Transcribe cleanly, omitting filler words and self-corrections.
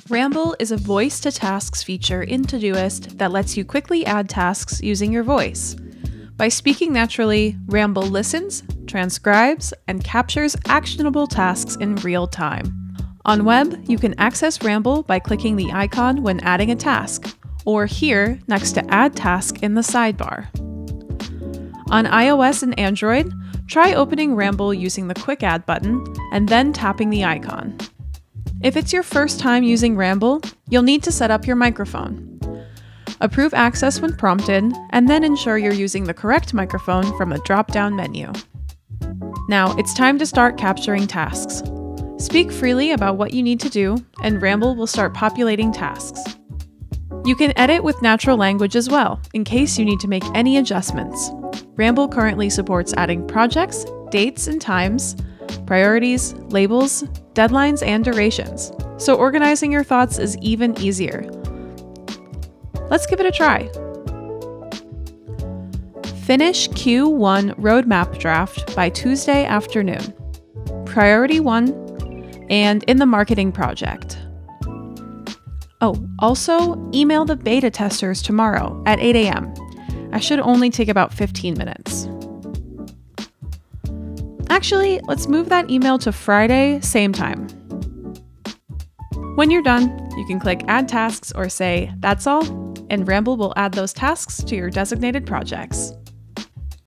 Ramble is a voice-to-tasks feature in Todoist that lets you quickly add tasks using your voice. By speaking naturally, Ramble listens, transcribes, and captures actionable tasks in real time. On web, you can access Ramble by clicking the icon when adding a task, or here next to Add Task in the sidebar. On iOS and Android, try opening Ramble using the Quick Add button and then tapping the icon. If it's your first time using Ramble, you'll need to set up your microphone. Approve access when prompted, and then ensure you're using the correct microphone from the drop-down menu. Now it's time to start capturing tasks. Speak freely about what you need to do, and Ramble will start populating tasks. You can edit with natural language as well, in case you need to make any adjustments. Ramble currently supports adding projects, dates and times, priorities, labels, deadlines, and durations, so organizing your thoughts is even easier. Let's give it a try. Finish Q1 roadmap draft by Tuesday afternoon. Priority 1, and in the marketing project. Oh, also email the beta testers tomorrow at 8 a.m. I should only take about 15 minutes. Actually, let's move that email to Friday, same time. When you're done, you can click Add Tasks or say, "That's all," and Ramble will add those tasks to your designated projects.